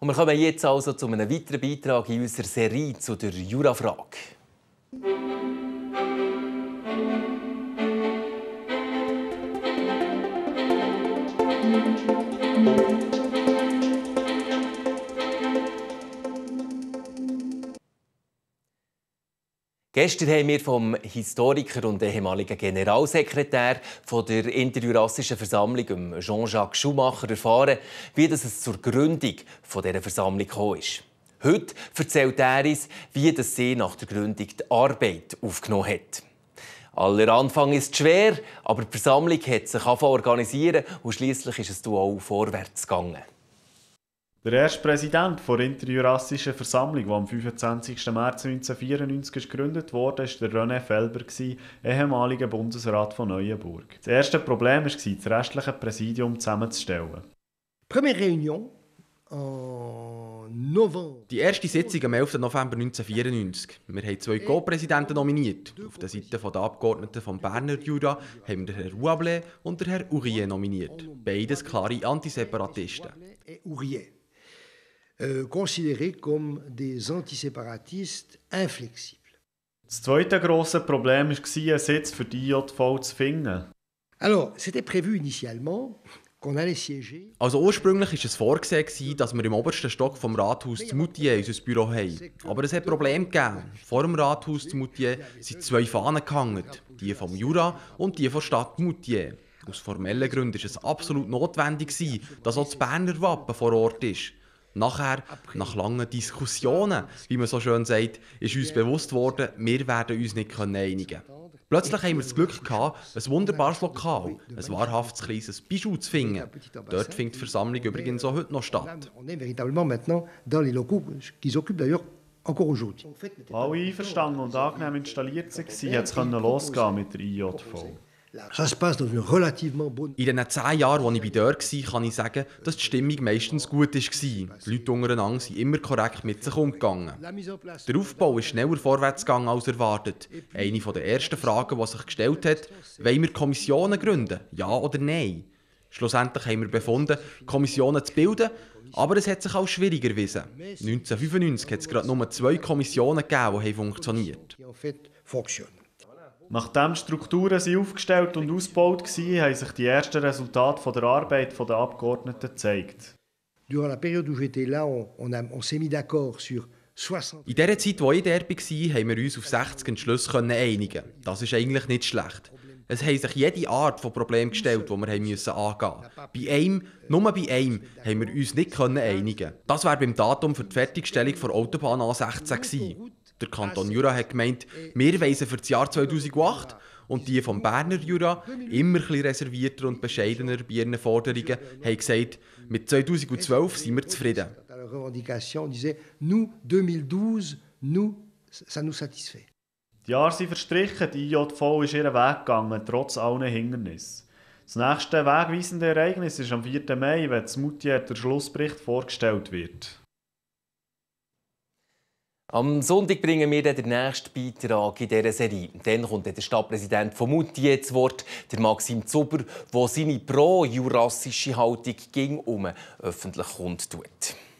Und wir kommen jetzt also zu einem weiteren Beitrag in unserer Serie zu der Jurafrage. Gestern haben wir vom Historiker und ehemaligen Generalsekretär von der Interjurassischen Versammlung, Jean-Jacques Schumacher, erfahren, wie es zur Gründung dieser Versammlung gekommen ist. Heute erzählt er uns, wie sie nach der Gründung die Arbeit aufgenommen hat. Aller Anfang ist schwer, aber die Versammlung hat sich organisieren und schliesslich ist es auch vorwärts gegangen. Der erste Präsident der Interjurassischen Versammlung, der am 25. März 1994 gegründet wurde, war René Felber, ehemaliger Bundesrat von Neuenburg. Das erste Problem war, das restliche Präsidium zusammenzustellen. Die erste Sitzung am 11. November 1994. Wir haben 2 Co-Präsidenten nominiert. Auf der Seite der Abgeordneten vom Berner Jura haben wir den Herrn Rouablé und den Herrn Ourier nominiert. Beides klare Antiseparatisten. Considérés comme des antiséparatistes inflexibles. Das zweite grosse Problem war, einen Sitz für die IJV zu finden. Alors, c'était prévu initialement qu'on allait siéger. Also ursprünglich war es vorgesehen, dass wir im obersten Stock vom Rathaus zu Moutier unser Büro haben. Aber es hat Probleme gegeben. Vor dem Rathaus zu Moutier sind 2 Fahnen gehangen, die vom Jura und die von der Stadt Moutier. Aus formellen Gründen war es absolut notwendig, dass auch das Berner Wappen vor Ort ist. Nachher, nach langen Diskussionen, wie man so schön sagt, ist uns bewusst worden, wir werden uns nicht einigen können. Plötzlich haben wir das Glück gehabt, ein wunderbares Lokal, ein wahrhaftes kleines Bijou zu finden. Dort findet die Versammlung übrigens auch heute noch statt. Alle einverstanden und angenehm installiert waren, hat es losgehen mit der IJV. In den 10 Jahren, als ich dort war, kann ich sagen, dass die Stimmung meistens gut war. Die Leute untereinander sind immer korrekt mit sich umgegangen. Der Aufbau ist schneller vorwärts gegangen als erwartet. Eine der ersten Fragen, die sich gestellt hat, wollen wir Kommissionen gründen? Ja oder nein? Schlussendlich haben wir befunden, Kommissionen zu bilden, aber es hat sich auch schwieriger erwiesen. 1995 hat es gerade nur 2 Kommissionen gegeben, die funktioniert. Nachdem die Strukturen aufgestellt und ausgebaut waren, haben sich die ersten Resultate der Arbeit der Abgeordneten gezeigt. In der Zeit, in der ich dort war, haben wir uns auf 60 Entschlüsse einigen. Das ist eigentlich nicht schlecht. Es haben sich jede Art von Problem gestellt, die wir angehen mussten. Nur bei einem haben wir uns nicht einigen. Das wäre beim Datum für die Fertigstellung der Autobahn A16 gewesen. Der Kanton Jura hat gemeint, wir weisen für das Jahr 2008 und die vom Berner Jura, immer ein bisschen reservierter und bescheidener bei ihren Forderungen, haben gesagt, mit 2012 sind wir zufrieden. Die Jahre sind verstrichen, die IJV ist ihren Weg gegangen, trotz allen Hindernissen. Das nächste wegweisende Ereignis ist am 4. Mai, wenn in Moutier der Schlussbericht vorgestellt wird. Am Sonntag bringen wir den nächsten Beitrag in dieser Serie. Dann kommt der Stadtpräsident von Moutier zu Wort, der Maxim Zuber, der seine pro-jurassische Haltung öffentlich kundtut.